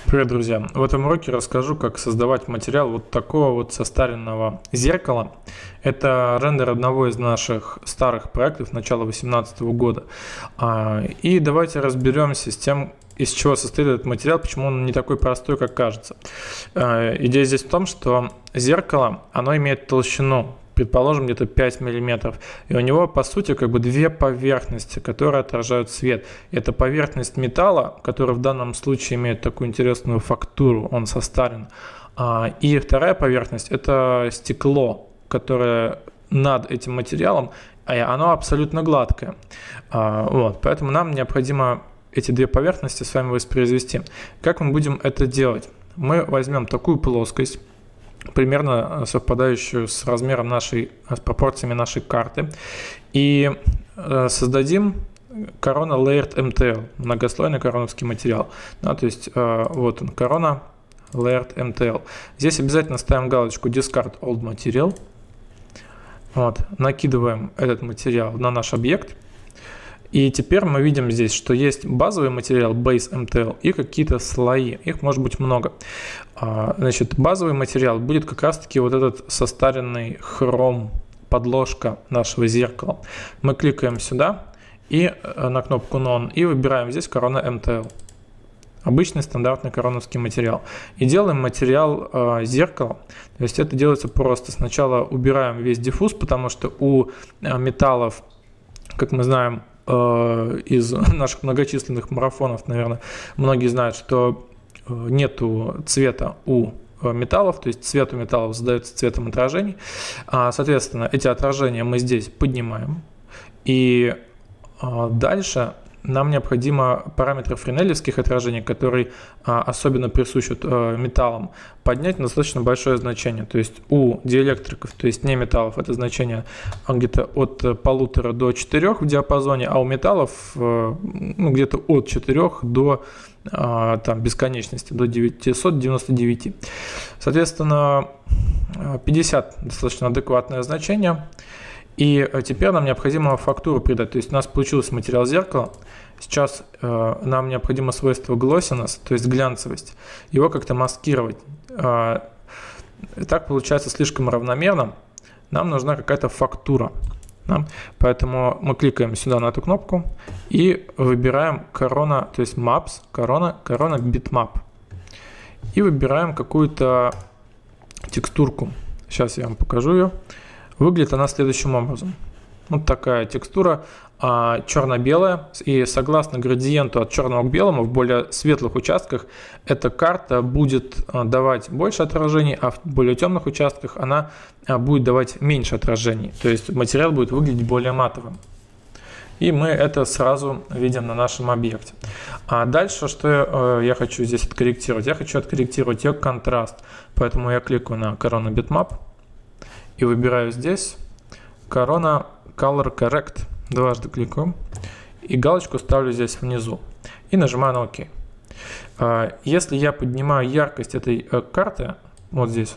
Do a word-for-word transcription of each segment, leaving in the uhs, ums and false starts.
Привет, друзья! В этом уроке расскажу, как создавать материал вот такого вот состаренного зеркала. Это рендер одного из наших старых проектов начала две тысячи восемнадцатого года. И давайте разберемся с тем, из чего состоит этот материал, почему он не такой простой, как кажется. Идея здесь в том, что зеркало, оно имеет толщину, предположим, где-то пять миллиметров. И у него, по сути, как бы две поверхности, которые отражают свет. Это поверхность металла, который в данном случае имеет такую интересную фактуру, он состарен. И вторая поверхность – это стекло, которое над этим материалом, и оно абсолютно гладкое. Вот, поэтому нам необходимо эти две поверхности с вами воспроизвести. Как мы будем это делать? Мы возьмем такую плоскость, примерно совпадающую с размером нашей, с пропорциями нашей карты, и создадим Corona Layered эм ти эл, многослойный короновский материал. Да, то есть вот он, Corona Layered эм ти эл. Здесь обязательно ставим галочку Discard Old Material. Вот, накидываем этот материал на наш объект. И теперь мы видим здесь, что есть базовый материал Base эм ти эл и какие-то слои. Их может быть много. Значит, базовый материал будет как раз-таки вот этот состаренный хром, подложка нашего зеркала. Мы кликаем сюда и на кнопку None и выбираем здесь Corona эм ти эл. Обычный стандартный короновский материал. И делаем материал э, зеркала. То есть это делается просто. Сначала убираем весь диффуз, потому что у э, металлов, как мы знаем, из наших многочисленных марафонов, наверное, многие знают, что нету цвета у металлов, то есть цвет у металлов задается цветом отражений. Соответственно, эти отражения мы здесь поднимаем. И дальше нам необходимо параметры френелевских отражений, которые особенно присущи металлам, поднять на достаточно большое значение. То есть у диэлектриков, то есть не металлов, это значение где-то от полутора до четырёх в диапазоне, а у металлов ну, где-то от четырёх до там, бесконечности, до девятисот девяноста девяти. Соответственно, пятьдесят достаточно адекватное значение. И теперь нам необходимо фактуру придать. То есть у нас получился материал зеркала. Сейчас э, нам необходимо свойство glossiness, то есть глянцевость. Его как-то маскировать. Э, так получается слишком равномерно. Нам нужна какая-то фактура. Да? Поэтому мы кликаем сюда на эту кнопку и выбираем Corona, то есть Maps, Corona, Corona Bitmap. И выбираем какую-то текстурку. Сейчас я вам покажу ее. Выглядит она следующим образом. Вот такая текстура, а, черно-белая. И согласно градиенту от черного к белому, в более светлых участках эта карта будет а, давать больше отражений, а в более темных участках она а, будет давать меньше отражений. То есть материал будет выглядеть более матовым. И мы это сразу видим на нашем объекте. А дальше, что э, я хочу здесь откорректировать? Я хочу откорректировать ее контраст. Поэтому я кликаю на Corona Bitmap. И выбираю здесь Corona Color Correct. Дважды кликаю. И галочку ставлю здесь внизу. И нажимаю на ОК. Если я поднимаю яркость этой карты, вот здесь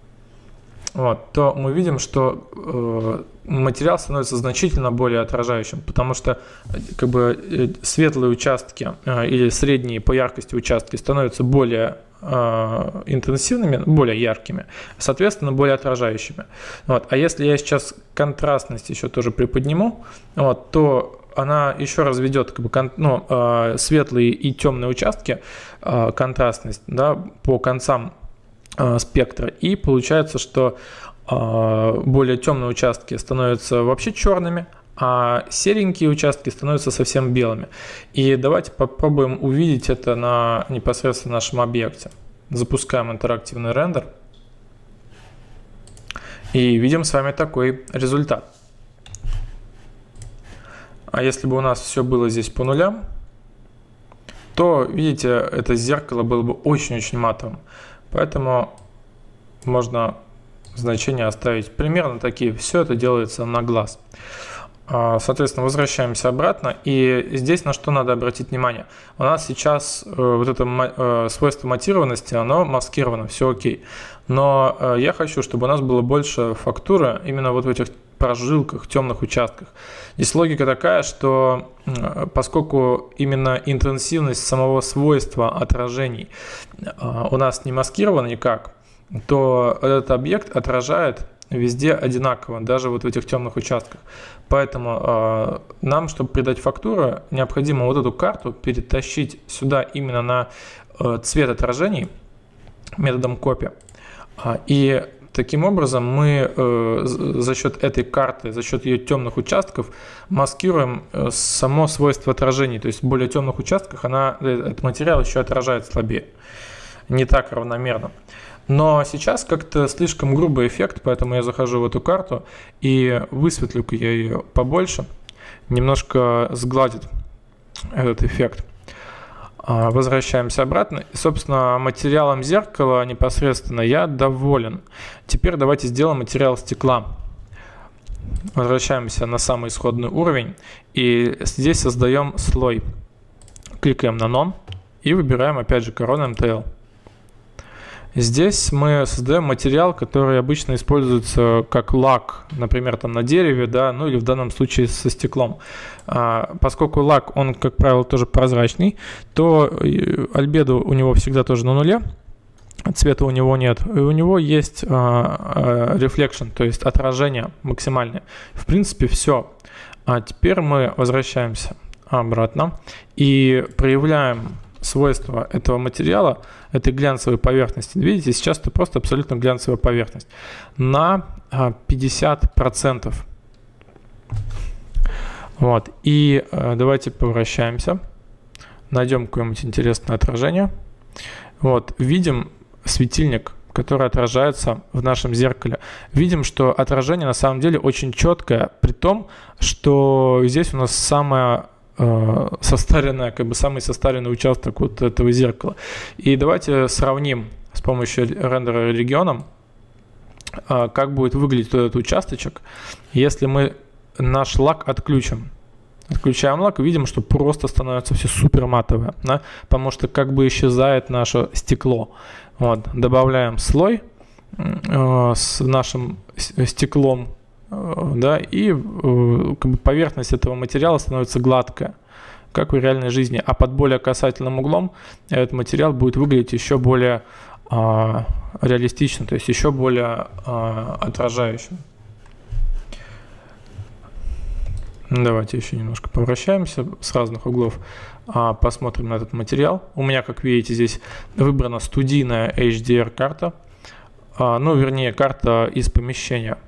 вот, вот, то мы видим, что э, материал становится значительно более отражающим, потому что как бы, светлые участки э, или средние по яркости участки становятся более э, интенсивными, более яркими, соответственно, более отражающими. Вот. А если я сейчас контрастность еще тоже приподниму, вот, то она еще разведет как бы, кон, ну, э, светлые и темные участки, э, контрастность, да, по концам спектра, и получается, что э, более темные участки становятся вообще черными, а серенькие участки становятся совсем белыми. И давайте попробуем увидеть это на непосредственно нашем объекте. Запускаем интерактивный рендер и видим с вами такой результат. А если бы у нас все было здесь по нулям, то, видите, это зеркало было бы очень-очень матовым. Поэтому можно значения оставить примерно такие. Все это делается на глаз. Соответственно, возвращаемся обратно. И здесь на что надо обратить внимание. У нас сейчас вот это свойство матированности, оно маскировано, все окей. Но я хочу, чтобы у нас было больше фактуры именно вот в этих прожилках, темных участках. Здесь логика такая, что поскольку именно интенсивность самого свойства отражений у нас не маскирована никак, то этот объект отражает везде одинаково, даже вот в этих темных участках. Поэтому э, нам, чтобы придать фактуру, необходимо вот эту карту перетащить сюда именно на э, цвет отражений методом копи. И таким образом мы э, за счет этой карты, за счет ее темных участков маскируем э, само свойство отражений. То есть в более темных участках она, этот материал еще отражает слабее, не так равномерно. Но сейчас как-то слишком грубый эффект, поэтому я захожу в эту карту и высветлю-ка я ее побольше, немножко сгладит этот эффект. Возвращаемся обратно. И, собственно, материалом зеркала непосредственно я доволен. Теперь давайте сделаем материал стекла. Возвращаемся на самый исходный уровень и здесь создаем слой. Кликаем на None и выбираем опять же Corona эм тэ эл. Здесь мы создаем материал, который обычно используется как лак, например, там на дереве, да, ну или в данном случае со стеклом. А, поскольку лак, он, как правило, тоже прозрачный, то альбедо у него всегда тоже на нуле, цвета у него нет, и у него есть а, а, reflection, то есть отражение максимальное. В принципе, все. А теперь мы возвращаемся обратно и проявляем свойства этого материала, этой глянцевой поверхности. Видите, сейчас это просто абсолютно глянцевая поверхность на пятьдесят процентов. Вот. И э, давайте повращаемся, найдем какое-нибудь интересное отражение. Вот. Видим светильник, который отражается в нашем зеркале. Видим, что отражение на самом деле очень четкое, при том, что здесь у нас самое состаренная, как бы самый состаренный участок вот этого зеркала. И давайте сравним с помощью рендера регионом, как будет выглядеть этот участочек, если мы наш лак отключим. Отключаем лак и видим, что просто становится все супер матовое, да? Потому что как бы исчезает наше стекло. Вот. Добавляем слой э, с нашим стеклом, да, и как бы поверхность этого материала становится гладкая, как в реальной жизни, а под более касательным углом этот материал будет выглядеть еще более а, реалистично, то есть еще более а, отражающим. Давайте еще немножко повращаемся с разных углов, а, посмотрим на этот материал. У меня, как видите, здесь выбрана студийная эйч ди ар карта, а, ну вернее карта из помещения.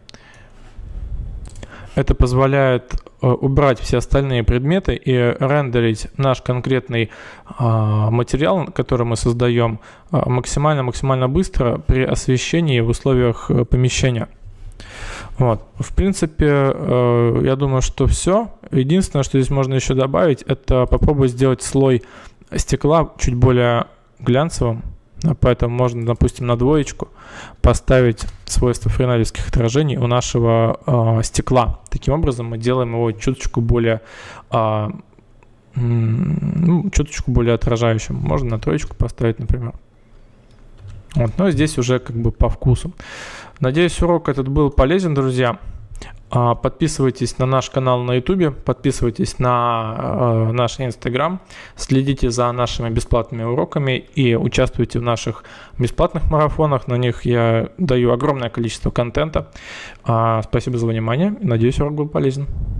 Это позволяет э, убрать все остальные предметы и рендерить наш конкретный э, материал, который мы создаем, максимально-максимально э, быстро при освещении в условиях э, помещения. Вот. В принципе, э, я думаю, что все. Единственное, что здесь можно еще добавить, это попробовать сделать слой стекла чуть более глянцевым. Поэтому можно, допустим, на двоечку поставить свойства френелевских отражений у нашего э, стекла. Таким образом мы делаем его чуточку более, э, ну, чуточку более отражающим. Можно на троечку поставить, например. Вот, но здесь уже как бы по вкусу. Надеюсь, урок этот был полезен, друзья. Подписывайтесь на наш канал на ютубе, подписывайтесь на э, наш инстаграм, следите за нашими бесплатными уроками и участвуйте в наших бесплатных марафонах. На них я даю огромное количество контента. Э, спасибо за внимание. Надеюсь, урок был полезен.